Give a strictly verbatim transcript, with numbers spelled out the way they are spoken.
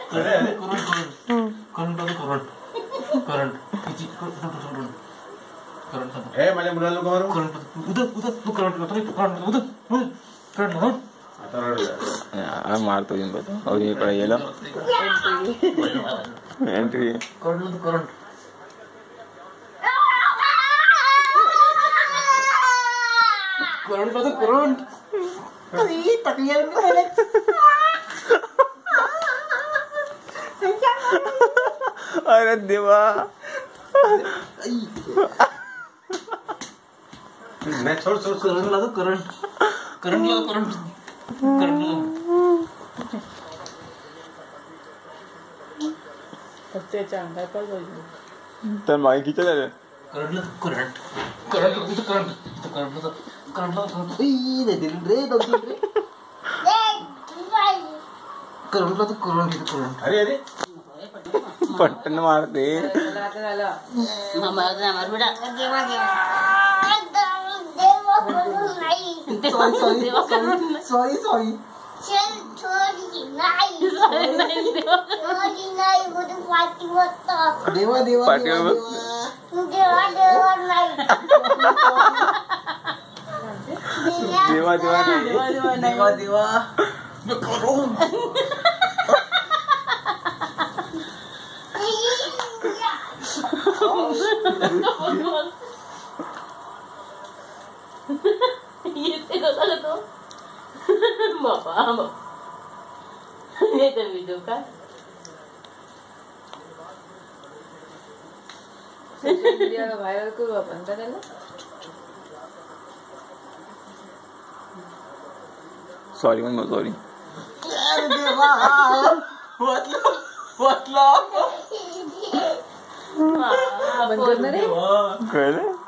हे माझ्या मुलाला लोक मारू आता मारतो इकडे गेलं एंट्री करंट का तो करंट अरे देवा मैं छोड़ छोड़ करंट ला तो करंट करंट ला करंट करंट बच्चे चांगला काय बोलतो तर मागे खिचा झालं करंट ला करंट करंट तो करंट तो करंट ला करंट ला ई दे दे रे दो दे रे करंट ला तो करंट तो करंट अरे अरे पट्टन मारते मामा मार बेटा देवा देवा सॉरी सॉरी चल छोड़ी नहीं नहीं देवा छोड़ी नहीं वो तो पार्टी होता देवा देवा पार्टी देवा देवा नहीं देवा देवा देवा देवा देवा देवा मैं करो ये ते कसा करतो बाबा ये तर व्हिडिओ का सोशल मीडियाला व्हायरल करू आपण का त्याला सॉरी मग सॉरी अरे देवा वाटलं वाटलं बंद करणार रे कळलं